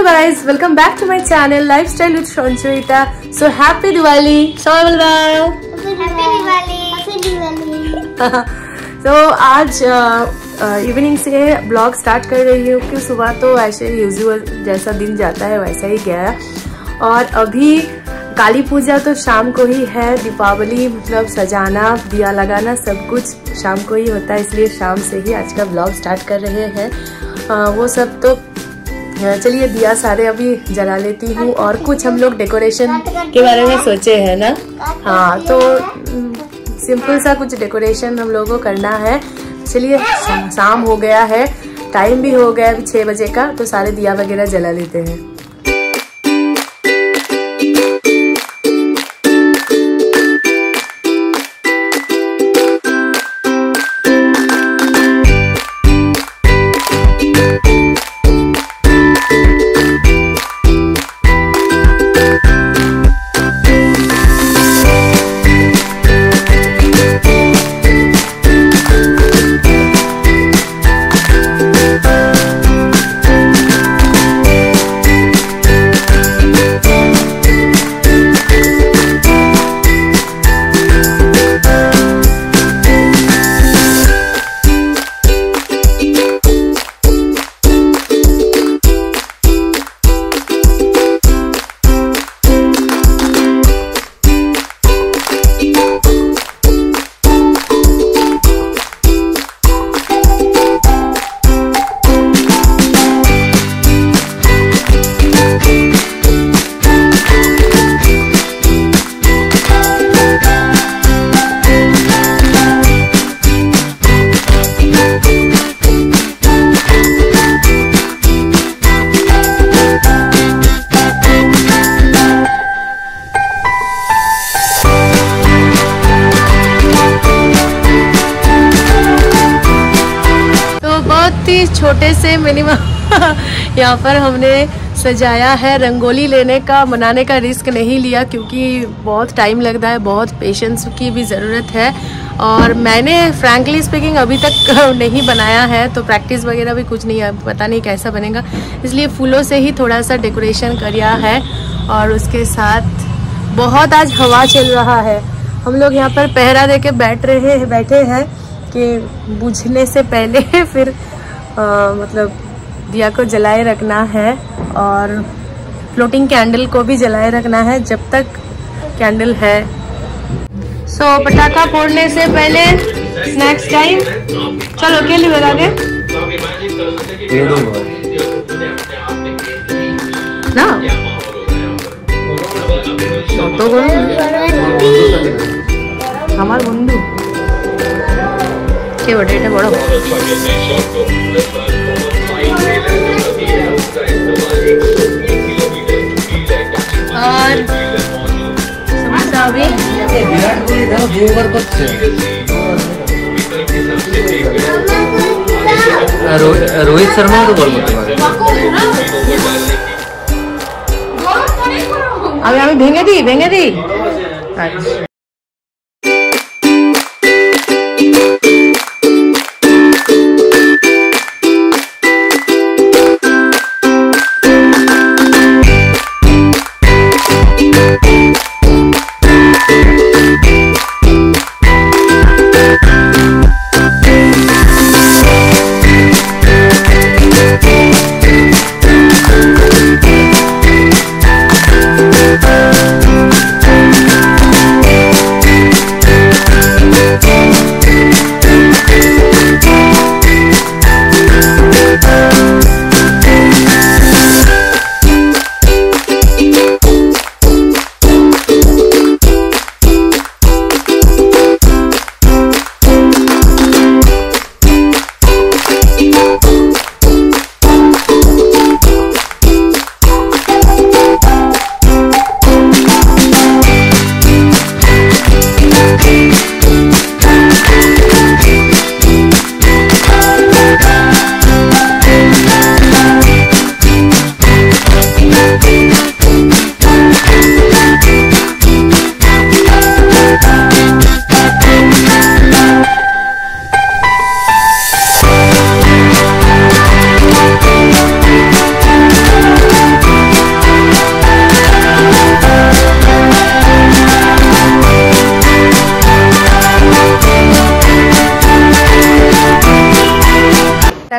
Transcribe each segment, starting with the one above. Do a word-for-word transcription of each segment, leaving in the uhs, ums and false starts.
guys, welcome back to my channel Lifestyle with Sanjoita. So happy Diwali. Happy Diwali. Happy Diwali. तो आज evening से blog start कर रही हूँ कि सुबह तो ऐसे यूजुअल जैसा दिन जाता है वैसा ही गया है। और अभी काली पूजा तो शाम को ही है, दीपावली मतलब सजाना दिया लगाना सब कुछ शाम को ही होता है, इसलिए शाम से ही आज का ब्लॉग स्टार्ट कर रहे हैं। आ, वो सब तो चलिए दिया सारे अभी जला लेती हूँ और कुछ हम लोग डेकोरेशन के बारे में सोचे हैं ना। हाँ, तो सिंपल सा कुछ डेकोरेशन हम लोगों को करना है। चलिए शाम हो गया है, टाइम भी हो गया अभी छह बजे का, तो सारे दिया वगैरह जला लेते हैं। छोटे से मिनिमम यहाँ पर हमने सजाया है। रंगोली लेने का बनाने का रिस्क नहीं लिया क्योंकि बहुत टाइम लगता है, बहुत पेशेंस की भी ज़रूरत है। और मैंने फ्रैंकली स्पीकिंग अभी तक नहीं बनाया है, तो प्रैक्टिस वगैरह भी कुछ नहीं है, पता नहीं कैसा बनेगा, इसलिए फूलों से ही थोड़ा सा डेकोरेशन किया है। और उसके साथ बहुत आज हवा चल रहा है, हम लोग यहाँ पर पहरा दे के बैठ रहे बैठे हैं कि बुझने से पहले फिर आ, मतलब दिया को जलाए रखना है और फ्लोटिंग कैंडल को भी जलाए रखना है जब तक कैंडल है। सो so, पटाखा फोड़ने से पहले स्नैक्स टाइम। चलो केली बता दे ना तो हमार बंधु के बड़े এটা বড় और समोसा भी रोहित शर्मा तो बोल अभी আমি ভেঙে দিই ভেঙে দিই আচ্ছা।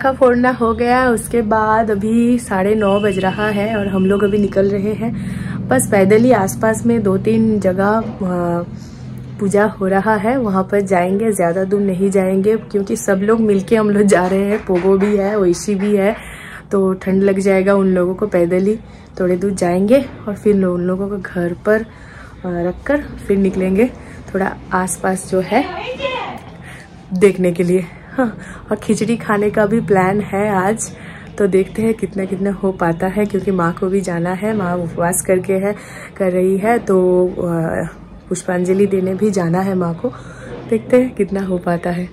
पटाखा फोड़ना हो गया। उसके बाद अभी साढ़े नौ बज रहा है और हम लोग अभी निकल रहे हैं। बस पैदल ही आसपास में दो तीन जगह पूजा हो रहा है, वहाँ पर जाएंगे। ज़्यादा दूर नहीं जाएंगे क्योंकि सब लोग मिलके हम लोग जा रहे हैं। पोगो भी है, ओइशी भी है, तो ठंड लग जाएगा उन लोगों को। पैदल ही थोड़े दूर जाएंगे और फिर उन लोगों को घर पर रख कर फिर निकलेंगे थोड़ा आसपास जो है देखने के लिए। हाँ, और खिचड़ी खाने का भी प्लान है आज, तो देखते हैं कितना कितना हो पाता है क्योंकि माँ को भी जाना है। माँ उपवास करके है कर रही है, तो पुष्पांजलि देने भी जाना है माँ को। देखते हैं कितना हो पाता है।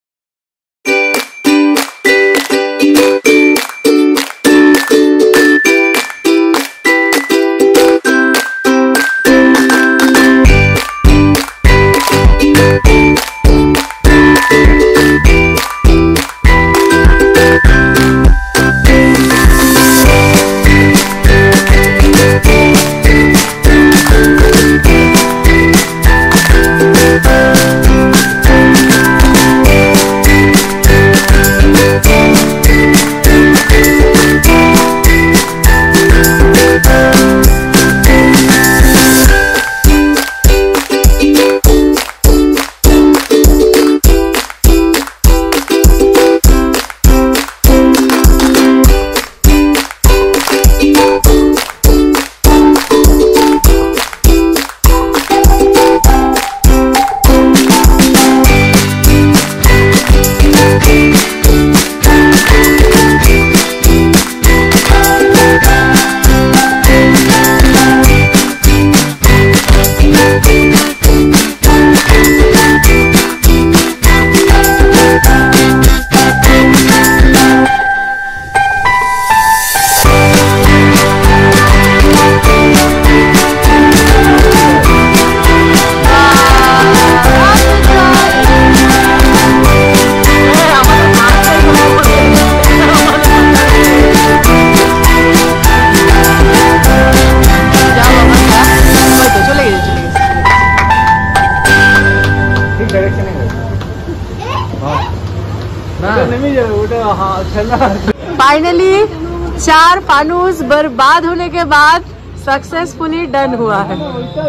फाइनली चार फानूस बर्बाद होने के बाद सक्सेसफुली डन हुआ है।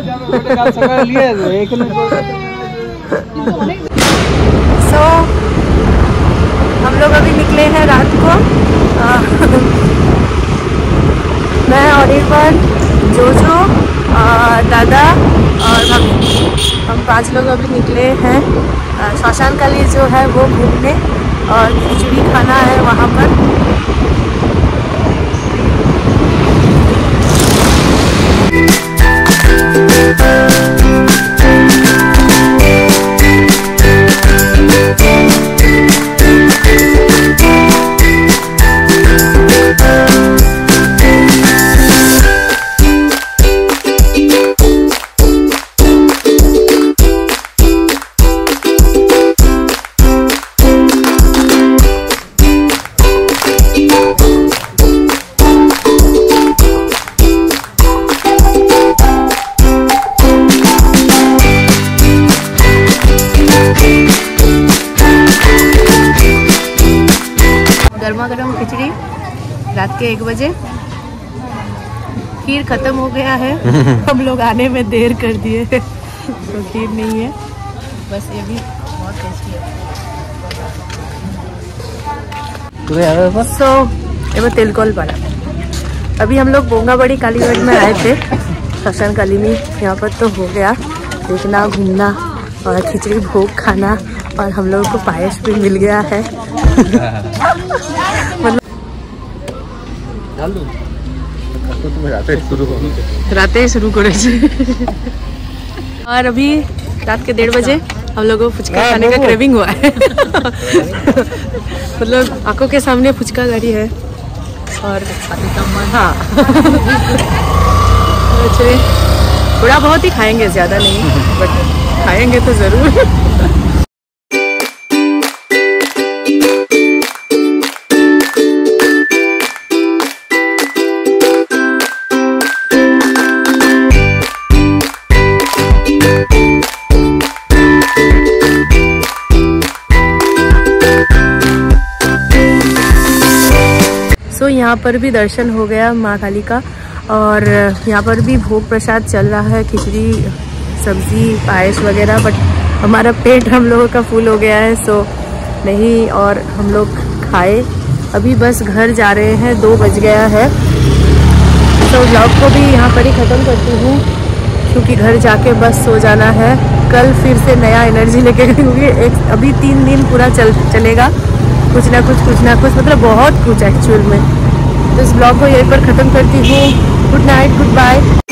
सो so, हम लोग अभी निकले हैं रात को। मैं और एक बार जोजो, दादा और मम्मी, हम पांच लोग अभी निकले हैं श्मशान काली जो है वो घूमने, और खिचड़ी खाना है वहाँ पर। गर्मा गर्म खिचड़ी रात के एक बजे। खीर खत्म हो गया है, हम लोग आने में देर कर दिए तो खीर नहीं है, बस ये भी बहुत टेस्टी है। सो ये वो तिलकोल पड़ा। अभी हम लोग बोंगाबड़ी कालीगढ़ में आए थे, श्मशान काली में। यहाँ पर तो हो गया देखना, घूमना और खिचड़ी भोग खाना, और हम लोगों को पायस भी मिल गया है। राते शुरू करे। और अभी रात के डेढ़ बजे हम लोगों को फुचका खाने का क्रेविंग हुआ है। मतलब आंखों के सामने फुचका गाड़ी है और हाँ थोड़ा बहुत ही खाएंगे, ज्यादा नहीं, बट खाएंगे तो जरूर। यहाँ पर भी दर्शन हो गया माँ काली का, और यहाँ पर भी भोग प्रसाद चल रहा है, खिचड़ी, सब्जी, पायस वगैरह। बट हमारा पेट हम लोगों का फुल हो गया है, सो नहीं, और हम लोग खाए। अभी बस घर जा रहे हैं, दो बज गया है। तो व्लॉग को भी यहाँ पर ही ख़त्म करती हूँ, क्योंकि घर जाके बस सो जाना है। कल फिर से नया एनर्जी लेके, क्योंकि एक अभी तीन दिन पूरा चल चलेगा, कुछ ना कुछ कुछ ना कुछ, मतलब बहुत कुछ एक्चुअल में। तो इस ब्लॉग को यहीं पर ख़त्म करती हूँ। Good night, good bye.